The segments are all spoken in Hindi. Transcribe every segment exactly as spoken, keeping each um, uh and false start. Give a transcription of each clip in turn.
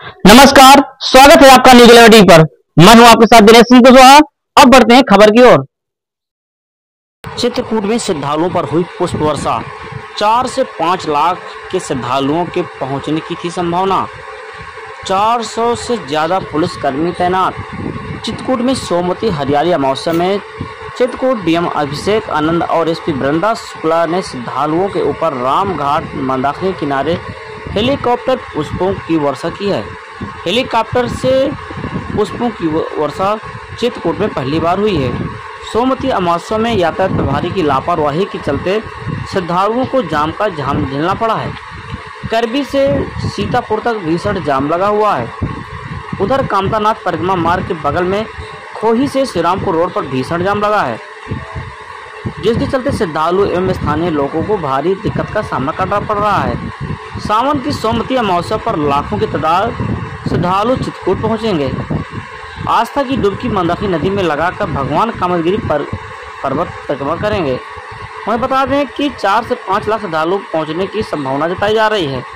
नमस्कार, स्वागत है आपका न्यूज इलेवन टीवी पर। मैं हूं आपके साथ दिनेश सिंह कुशवाहा। अब बढ़ते हैं खबर की ओर। चित्रकूट में श्रद्धालुओं पर हुई पुष्प वर्षा। चार से पाँच लाख के श्रद्धालुओं के पहुंचने की थी संभावना। चार सौ से ज्यादा पुलिसकर्मी तैनात। चित्रकूट में सोमवती हरियाली अमावस्या में चित्रकूट डीएम अभिषेक आनंद और एसपी वृंदा शुक्ला ने श्रद्धालुओं के ऊपर रामघाट मंदाकिनी किनारे हेलीकॉप्टर पुष्पों की वर्षा की है। हेलीकॉप्टर से पुष्पों की वर्षा चित्रकूट में पहली बार हुई है। सोमवती अमावस्या में यातायात प्रभारी की लापरवाही के चलते श्रद्धालुओं को जाम का जाम झेलना पड़ा है। करबी से सीतापुर तक भीषण जाम लगा हुआ है। उधर कामतानाथ परिक्रमा मार्ग के बगल में खोही से श्रीरामपुर रोड पर भीषण जाम लगा है, जिसके चलते श्रद्धालु एवं स्थानीय लोगों को भारी दिक्कत का सामना करना पड़ रहा है। सावन की सोमवती अमावस्या पर लाखों की तादाद श्रद्धालु चित्रकूट पहुंचेंगे। आस्था की डुबकी मंदाकिनी नदी में लगाकर भगवान कामदगिरी पर पर्वत परिक्रमा करेंगे। हमें बता दें कि चार से पाँच लाख श्रद्धालु पहुंचने की संभावना जताई जा रही है।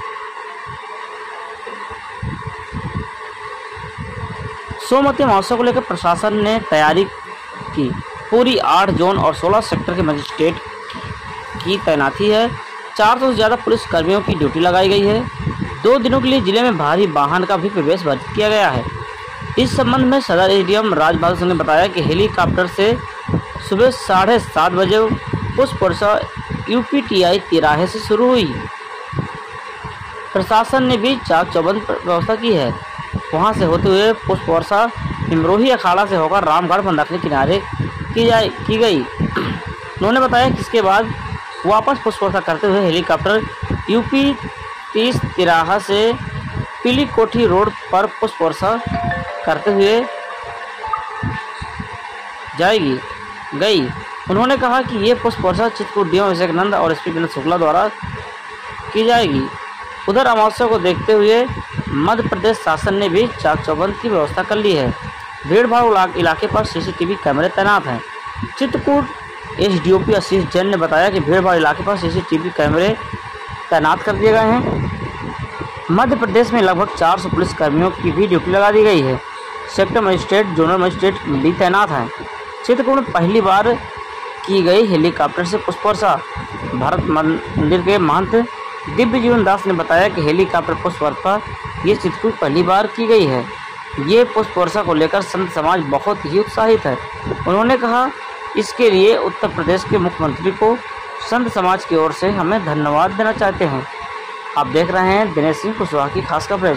सोमवती अमावस्या को लेकर प्रशासन ने तैयारी की। पूरी आठ जोन और सोलह सेक्टर के मजिस्ट्रेट की तैनाती है। चार सौ से ज़्यादा पुलिस कर्मियों की ड्यूटी लगाई गई है। दो दिनों के लिए जिले में भारी वाहन का भी प्रवेश वर्जित किया गया है। इस संबंध में सदर एसडीएम राज बहादुर सिंह ने बताया कि हेलीकॉप्टर से सुबह साढ़े सात बजे पुष्प वर्षा यूपीटीआई तिराहे से शुरू हुई। प्रशासन ने भी चाक चौबंद व्यवस्था की है। वहां से होते हुए पुष्प वर्षा हिमरोही अखाड़ा से होकर रामघाट मंदाकिनी किनारे की जाए की गई। उन्होंने बताया कि इसके बाद वापस पुष्प वर्षा करते हुए हेलीकॉप्टर यूपी तीस तिराहा से पीली कोठी रोड पर पुष्प वर्षा करते हुए जाएगी गई। उन्होंने कहा कि ये पुष्प वर्षा चित्रकूट डीएम अभिषेक आनंद और एसपी वृंदा शुक्ला द्वारा की जाएगी। उधर अमावस्या को देखते हुए मध्य प्रदेश शासन ने भी चाक चौबंद की व्यवस्था कर ली है। भीड़ भाड़ इलाके पर सीसीटीवी कैमरे तैनात हैं। चित्रकूट एसडीओपी आशीष जैन ने बताया कि भीड़ भाड़ इलाके पर सीसीटीवी कैमरे तैनात कर दिए गए हैं। मध्य प्रदेश में लगभग चार सौ पुलिस कर्मियों की भी ड्यूटी लगा दी गई है। सेक्टर मजिस्ट्रेट, जोनल मजिस्ट्रेट भी तैनात हैं। चित्रकूट में पहली बार की गई हेलीकॉप्टर से पुष्प वर्षा। भारत मंदिर के महंत दिव्य जीवन दास ने बताया कि हेलीकॉप्टर पुष्प वर्षा ये चित्रकूट पहली बार की गई है। ये पुष्प वर्षा को लेकर संत समाज बहुत ही उत्साहित है। उन्होंने कहा, इसके लिए उत्तर प्रदेश के मुख्यमंत्री को संत समाज की ओर से हमें धन्यवाद देना चाहते हैं। आप देख रहे हैं दिनेश सिंह कुशवाहा की खास कवरेज।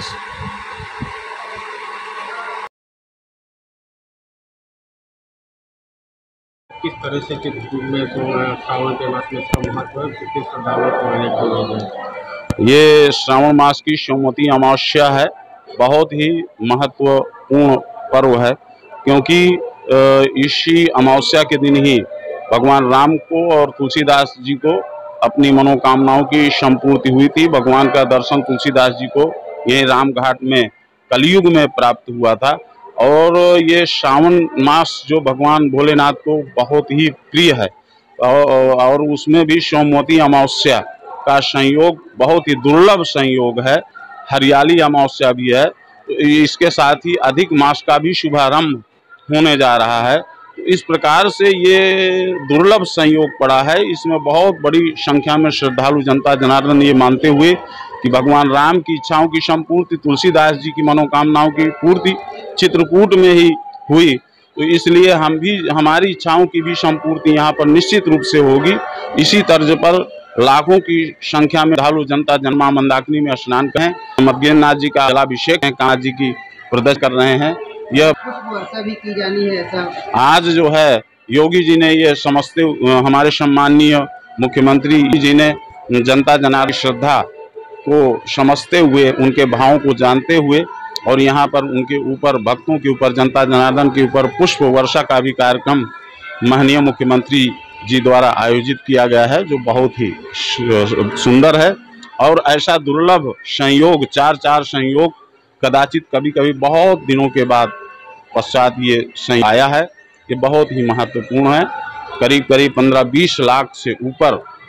किस तरह से चित्रकूट में श्रावण के मास में इसका महत्व है, किस श्रद्धालुओं को आने की है? ये श्रावण मास की सोमवती अमावस्या है। बहुत ही महत्वपूर्ण पर्व है, क्योंकि इसी अमावस्या के दिन ही भगवान राम को और तुलसीदास जी को अपनी मनोकामनाओं की संपूर्ति हुई थी। भगवान का दर्शन तुलसीदास जी को यही रामघाट में कलयुग में प्राप्त हुआ था। और ये श्रावण मास जो भगवान भोलेनाथ को बहुत ही प्रिय है, और उसमें भी सोमवती अमावस्या का संयोग बहुत ही दुर्लभ संयोग है। हरियाली अमावस्या भी है, तो इसके साथ ही अधिक मास का भी शुभारंभ होने जा रहा है। तो इस प्रकार से ये दुर्लभ संयोग पड़ा है। इसमें बहुत बड़ी संख्या में श्रद्धालु जनता जनार्दन ये मानते हुए कि भगवान राम की इच्छाओं की संपूर्ति, तुलसीदास जी की मनोकामनाओं की पूर्ति चित्रकूट में ही हुई, तो इसलिए हम भी हमारी इच्छाओं की भी संपूर्ति यहाँ पर निश्चित रूप से होगी। इसी तर्ज पर लाखों की संख्या में श्रद्धालु जनता जन्मा मंदाकिनी में स्नान करें। मद्गेन्द्रनाथ जी का जलाभिषेक है, कान्हा जी की प्रदर्शन कर रहे हैं। यह वर्षा भी की जानी है ऐसा आज जो है योगी जी ने ये समझते, हमारे सम्माननीय मुख्यमंत्री जी ने जनता जनार्दन की श्रद्धा को समझते हुए, उनके भावों को जानते हुए, और यहाँ पर उनके ऊपर भक्तों के ऊपर, जनता जनार्दन के ऊपर पुष्प वर्षा का भी कार्यक्रम माननीय मुख्यमंत्री जी द्वारा आयोजित किया गया है, जो बहुत ही सुंदर है। और ऐसा दुर्लभ संयोग, चार चार संयोग कदाचित कभी कभी बहुत दिनों के बाद पश्चात ये संयोग आया है। ये बहुत ही महत्वपूर्ण है। करीब करीब पंद्रह बीस लाख से ऊपर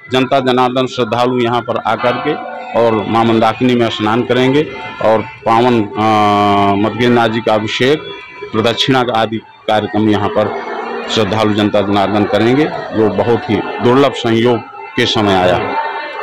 जनता जनार्दन श्रद्धालु यहाँ पर आकर के और मां मंदाकिनी में स्नान करेंगे और पावन मतगेंद्रनाथ जी का अभिषेक, प्रदक्षिणा का आदि कार्यक्रम यहाँ पर श्रद्धालु जनता जनार्दन करेंगे, जो बहुत ही दुर्लभ संयोग के समय आया है।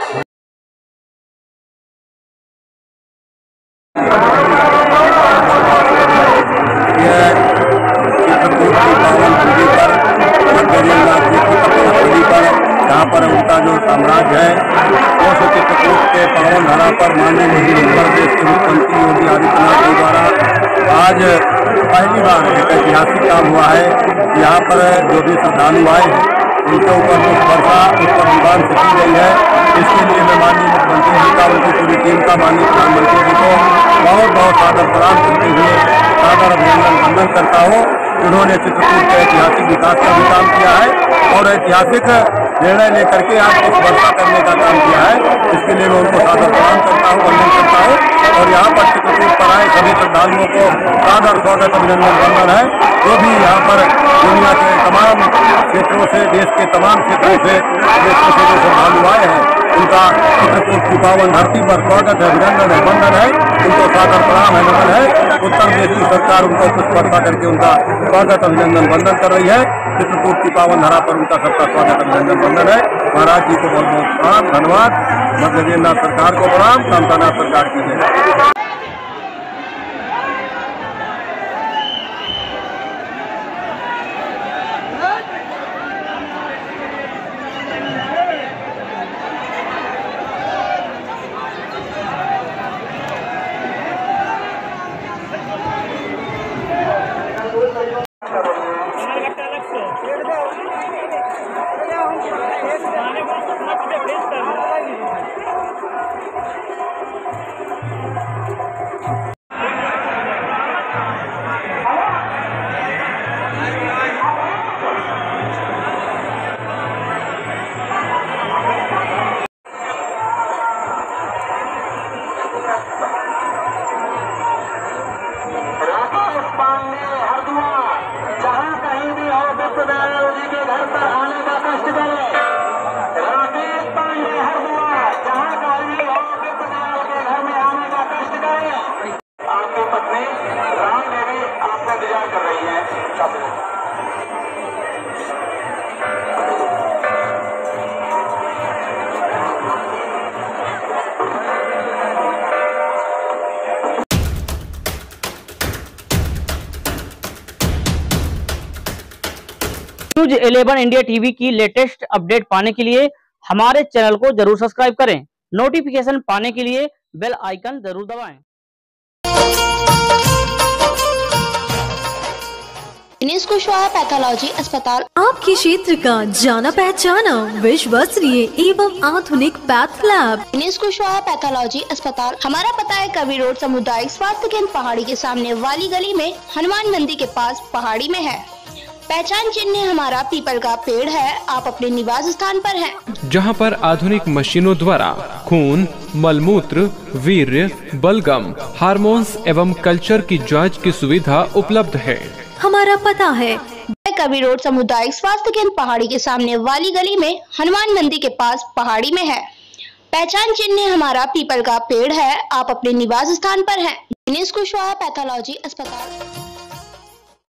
यहाँ पर उनका जो साम्राज्य है वो चित्रकूट के पावन धरा पर माननीय उत्तर प्रदेश के मुख्यमंत्री योगी आदित्यनाथ के द्वारा आज पहली बार एक ऐतिहासिक काम हुआ है। यहाँ पर जो भी श्रद्धालु आए हैं उनके ऊपर जो वर्षा उस पर अनुदान से की गई है, इसके लिए मैं माननीय मुख्यमंत्री जी का, उनकी पूरी टीम का, माननीय प्रधानमंत्री जी को बहुत बहुत सादर प्रणाम करते हुए सादर अभिनंदन वंदन करता हूँ। उन्होंने चित्रकूट के ऐतिहासिक विकास का भी काम किया है और ऐतिहासिक निर्णय लेकर के आज कुछ वर्षा करने का काम किया है, इसके लिए मैं उनको सादर प्रणाम करता हूँ, वंदन करता हूँ। और यहाँ पर चित्रकूट पर आए सभी श्रद्धालुओं को सादर स्वागत अभिनंदन वंदन है। जो भी यहाँ पर दुनिया के तमाम क्षेत्रों से, देश के तमाम क्षेत्रों से देशों से जो श्रद्धालु आए हैं उनका चित्रकूट की पावन धरती पर स्वागत है, अभिनंदन है, वंदन है, उनको सादर प्रणाम है, नमन है। उत्तर प्रदेश की सरकार उनको पुष्प वर्षा करके उनका स्वागत अभिनंदन वंदन कर रही है। चित्रकूट की पावन धरा पर उनका सबका स्वागत अभिनंदन वंदन है। महाराज जी को बहुत बहुत प्रणाम, धन्यवाद। मतगेंद्रनाथ सरकार को प्रणाम, कामतानाथ सरकार की जय। न्यूज इलेवन इंडिया टीवी की लेटेस्ट अपडेट पाने के लिए हमारे चैनल को जरूर सब्सक्राइब करें। नोटिफिकेशन पाने के लिए बेल आइकन जरूर दबाएं। दिनेश कुशवाहा पैथोलॉजी अस्पताल आपके क्षेत्र का जाना पहचाना विश्वसनीय एवं आधुनिक path lab. Dinesh Kushwaha pathology अस्पताल, हमारा पता है कवि रोड सामुदायिक स्वास्थ्य केंद्र पहाड़ी के सामने वाली गली में हनुमान मंदिर के पास पहाड़ी में है। पहचान चिन्ह हमारा पीपल का पेड़ है, आप अपने निवास स्थान पर हैं। जहां पर आधुनिक मशीनों द्वारा खून, मलमूत्र, वीर्य, बलगम, हार्मोन्स एवं कल्चर की जांच की सुविधा उपलब्ध है। हमारा पता है कवि रोड सामुदायिक स्वास्थ्य केंद्र पहाड़ी के सामने वाली गली में हनुमान मंदिर के पास पहाड़ी में है। पहचान चिन्ह हमारा पीपल का पेड़ है, आप अपने निवास स्थान पर हैं। दिनेश कुशवाहा पैथोलॉजी अस्पताल।